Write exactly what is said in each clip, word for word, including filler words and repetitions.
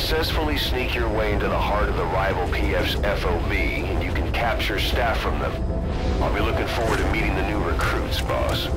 successfully sneak your way into the heart of the rival P F's F O B, and you can capture staff from them. I'll be looking forward to meeting the new recruits, boss.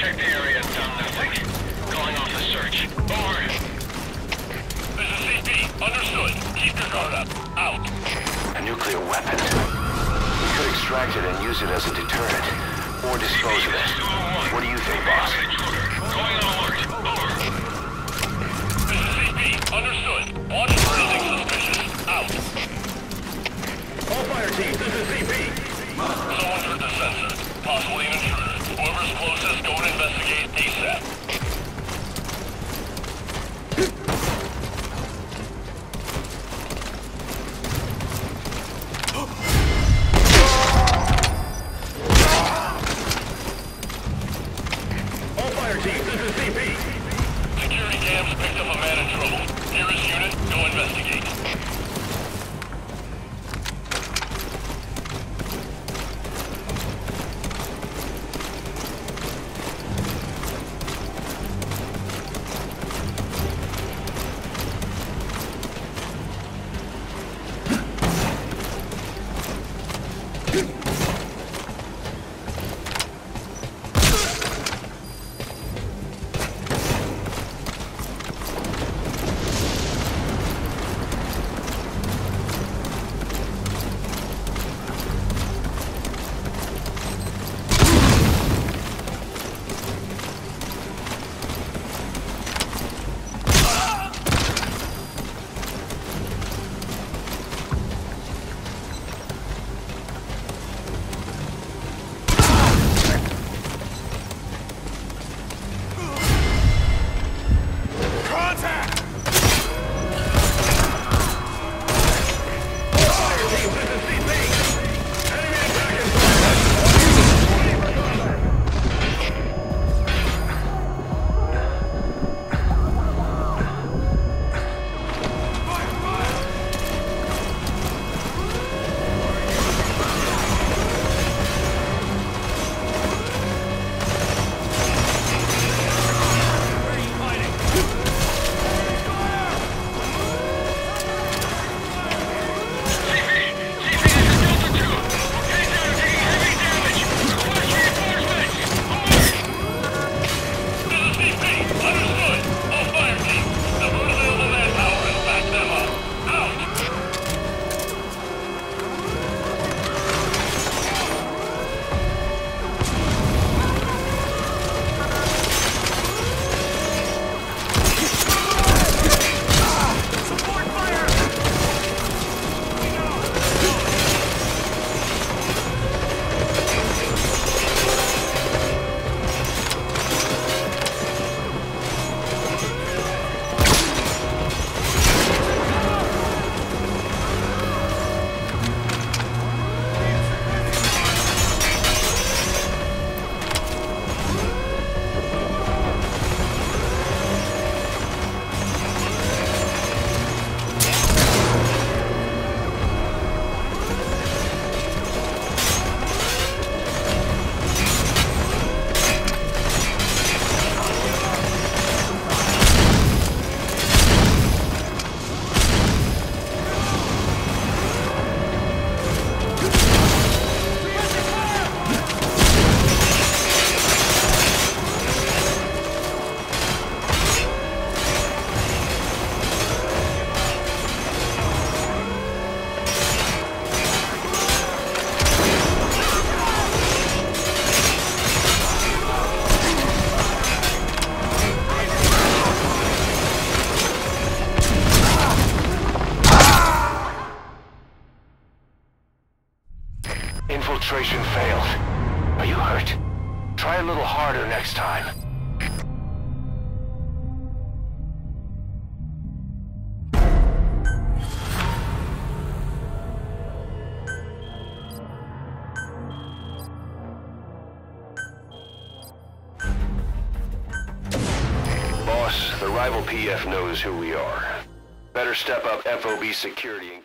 checked the area and found nothing. Calling off the search. Over. This is C P. Understood. Keep your guard up. Out. A nuclear weapon. We could extract it and use it as a deterrent. Or dispose of it. What do you think, boss? Going on alert. Over. This is C P. Understood. Watch for anything suspicious. Out. All fire teams, this is C P. Someone's heard the sensor. Possibly an intruder. Whoever's closest, go and investigate ASAP. All fire teams, this is C P. Security cams picked up a man in trouble. Nearest unit, go investigate. Infiltration failed. Are you hurt? Try a little harder next time. Boss, the rival P F knows who we are. Better step up F O B security in case...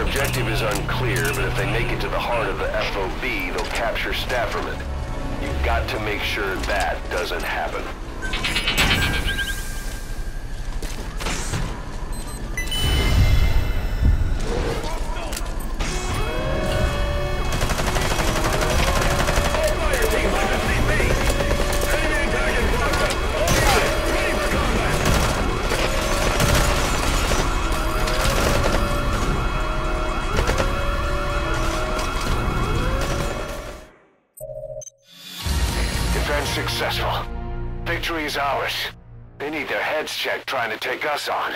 objective is unclear, but if they make it to the heart of the F O B, they'll capture Stafferman. You've got to make sure that doesn't happen. Defense successful. Victory is ours. They need their heads checked trying to take us on.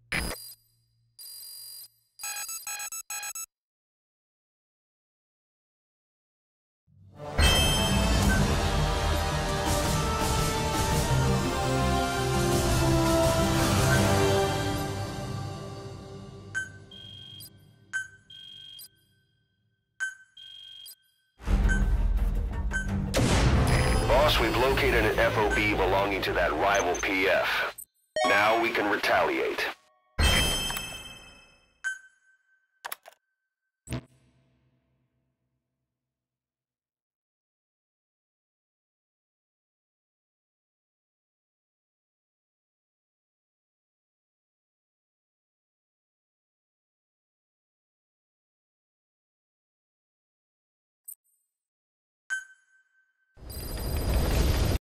Boss, we've located an F O B belonging to that rival P F. Now we can retaliate.